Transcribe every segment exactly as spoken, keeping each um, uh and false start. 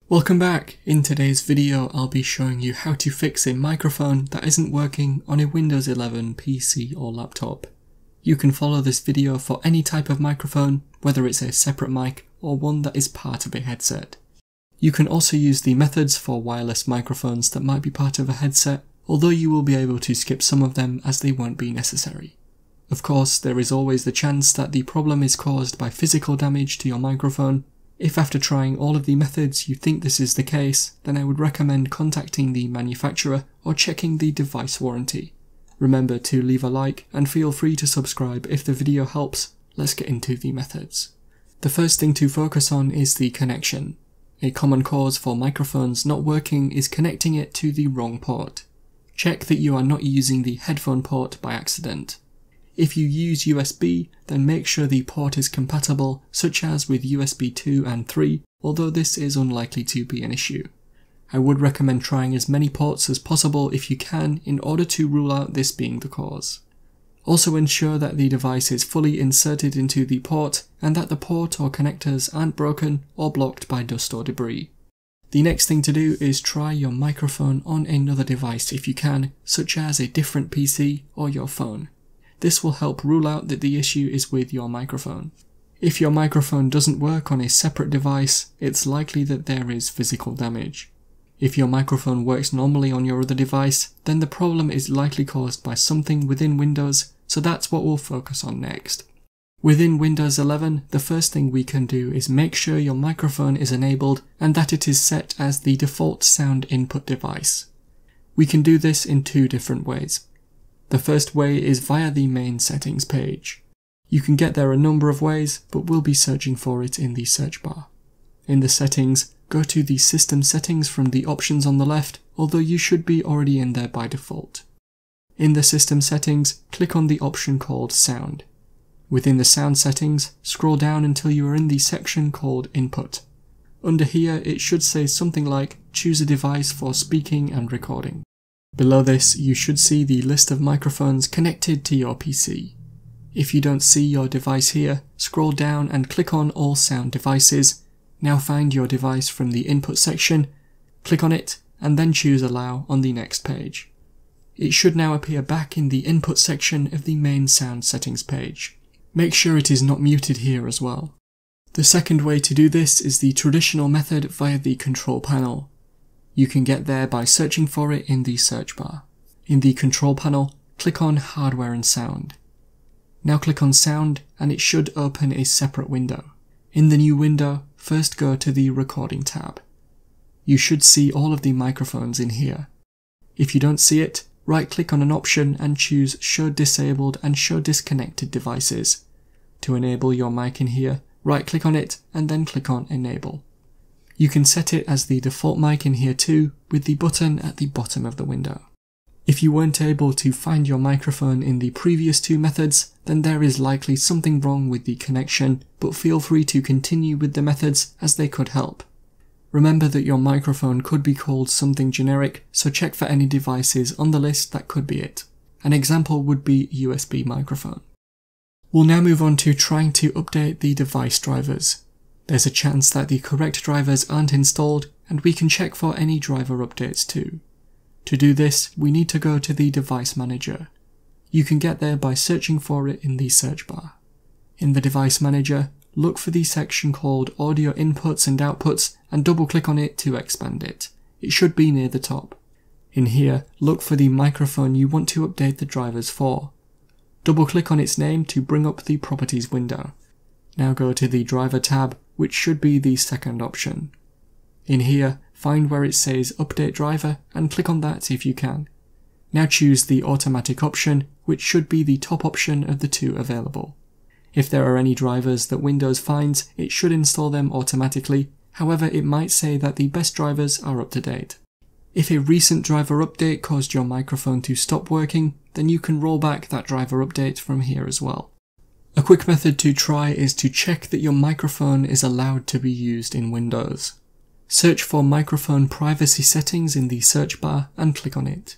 Welcome back. In today's video I'll be showing you how to fix a microphone that isn't working on a Windows eleven P C or laptop. You can follow this video for any type of microphone, whether it's a separate mic or one that is part of a headset. You can also use the methods for wireless microphones that might be part of a headset, although you will be able to skip some of them as they won't be necessary. Of course, there is always the chance that the problem is caused by physical damage to your microphone. If after trying all of the methods you think this is the case, then I would recommend contacting the manufacturer or checking the device warranty. Remember to leave a like and feel free to subscribe if the video helps. Let's get into the methods. The first thing to focus on is the connection. A common cause for microphones not working is connecting it to the wrong port. Check that you are not using the headphone port by accident. If you use U S B, then make sure the port is compatible, such as with U S B two and three, although this is unlikely to be an issue. I would recommend trying as many ports as possible if you can in order to rule out this being the cause. Also ensure that the device is fully inserted into the port and that the port or connectors aren't broken or blocked by dust or debris. The next thing to do is try your microphone on another device if you can, such as a different P C or your phone. This will help rule out that the issue is with your microphone. If your microphone doesn't work on a separate device, it's likely that there is physical damage. If your microphone works normally on your other device, then the problem is likely caused by something within Windows, so that's what we'll focus on next. Within Windows eleven, the first thing we can do is make sure your microphone is enabled and that it is set as the default sound input device. We can do this in two different ways. The first way is via the main settings page. You can get there a number of ways, but we'll be searching for it in the search bar. In the settings, go to the system settings from the options on the left, although you should be already in there by default. In the system settings, click on the option called sound. Within the sound settings, scroll down until you are in the section called input. Under here, it should say something like choose a device for speaking and recording. Below this, you should see the list of microphones connected to your P C. If you don't see your device here, scroll down and click on All Sound Devices. Now find your device from the input section, click on it, and then choose Allow on the next page. It should now appear back in the input section of the main sound settings page. Make sure it is not muted here as well. The second way to do this is the traditional method via the control panel. You can get there by searching for it in the search bar. In the control panel, click on Hardware and Sound. Now click on Sound and it should open a separate window. In the new window, first go to the Recording tab. You should see all of the microphones in here. If you don't see it, right click on an option and choose Show Disabled and Show Disconnected Devices. To enable your mic in here, right click on it and then click on Enable. You can set it as the default mic in here too, with the button at the bottom of the window. If you weren't able to find your microphone in the previous two methods, then there is likely something wrong with the connection, but feel free to continue with the methods as they could help. Remember that your microphone could be called something generic, so check for any devices on the list that could be it. An example would be U S B microphone. We'll now move on to trying to update the device drivers. There's a chance that the correct drivers aren't installed, and we can check for any driver updates too. To do this, we need to go to the device manager. You can get there by searching for it in the search bar. In the device manager, look for the section called Audio Inputs and Outputs and double click on it to expand it. It should be near the top. In here, look for the microphone you want to update the drivers for. Double click on its name to bring up the Properties window. Now go to the Driver tab, which should be the second option. In here, find where it says Update Driver and click on that if you can. Now choose the Automatic option, which should be the top option of the two available. If there are any drivers that Windows finds, it should install them automatically, however it might say that the best drivers are up to date. If a recent driver update caused your microphone to stop working, then you can roll back that driver update from here as well. A quick method to try is to check that your microphone is allowed to be used in Windows. Search for Microphone Privacy Settings in the search bar and click on it.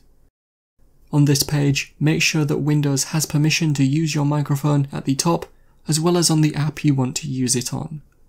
On this page, make sure that Windows has permission to use your microphone at the top, as well as on the app you want to use it on.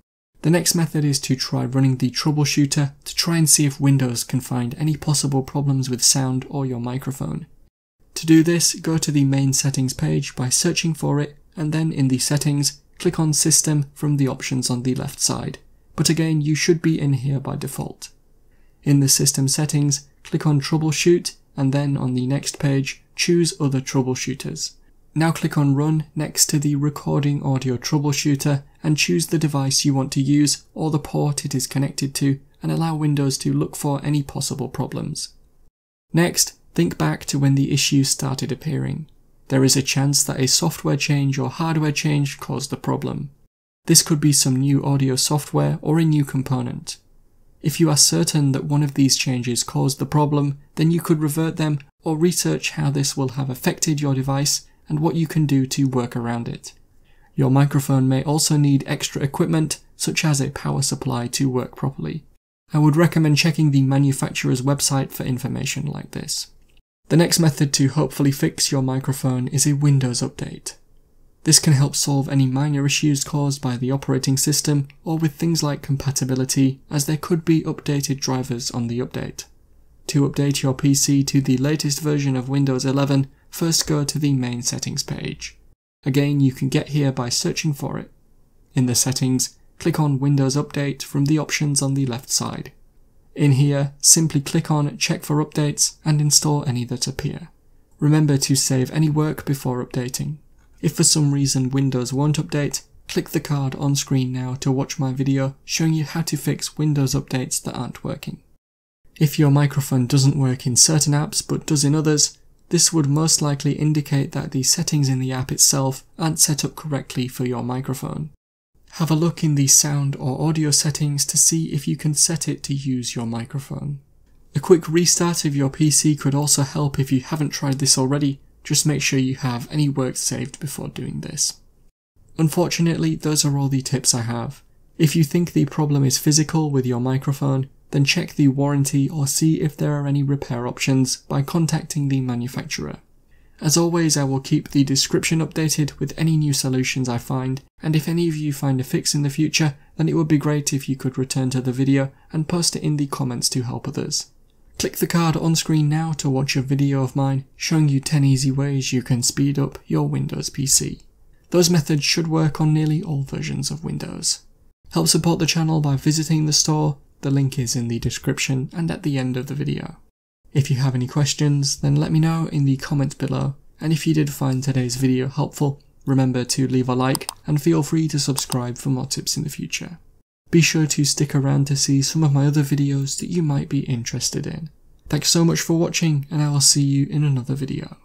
The next method is to try running the Troubleshooter to try and see if Windows can find any possible problems with sound or your microphone. To do this, go to the main settings page by searching for it, and then in the settings, click on System from the options on the left side, but again you should be in here by default. In the system settings, click on Troubleshoot, and then on the next page, choose Other Troubleshooters. Now click on Run next to the Recording Audio Troubleshooter and choose the device you want to use or the port it is connected to, and allow Windows to look for any possible problems. Next, think back to when the issues started appearing. There is a chance that a software change or hardware change caused the problem. This could be some new audio software or a new component. If you are certain that one of these changes caused the problem, then you could revert them or research how this will have affected your device and what you can do to work around it. Your microphone may also need extra equipment, such as a power supply, to work properly. I would recommend checking the manufacturer's website for information like this. The next method to hopefully fix your microphone is a Windows update. This can help solve any minor issues caused by the operating system or with things like compatibility, as there could be updated drivers on the update. To update your P C to the latest version of Windows eleven, first go to the main settings page. Again, you can get here by searching for it. In the settings, click on Windows Update from the options on the left side. In here, simply click on Check for Updates and install any that appear. Remember to save any work before updating. If for some reason Windows won't update, click the card on screen now to watch my video showing you how to fix Windows updates that aren't working. If your microphone doesn't work in certain apps but does in others, this would most likely indicate that the settings in the app itself aren't set up correctly for your microphone. Have a look in the sound or audio settings to see if you can set it to use your microphone. A quick restart of your P C could also help if you haven't tried this already. Just make sure you have any work saved before doing this. Unfortunately, those are all the tips I have. If you think the problem is physical with your microphone, then check the warranty or see if there are any repair options by contacting the manufacturer. As always, I will keep the description updated with any new solutions I find, and if any of you find a fix in the future, then it would be great if you could return to the video and post it in the comments to help others. Click the card on screen now to watch a video of mine showing you ten easy ways you can speed up your Windows P C. Those methods should work on nearly all versions of Windows. Help support the channel by visiting the store. The link is in the description and at the end of the video. If you have any questions, then let me know in the comments below, and if you did find today's video helpful, remember to leave a like and feel free to subscribe for more tips in the future. Be sure to stick around to see some of my other videos that you might be interested in. Thanks so much for watching, and I will see you in another video.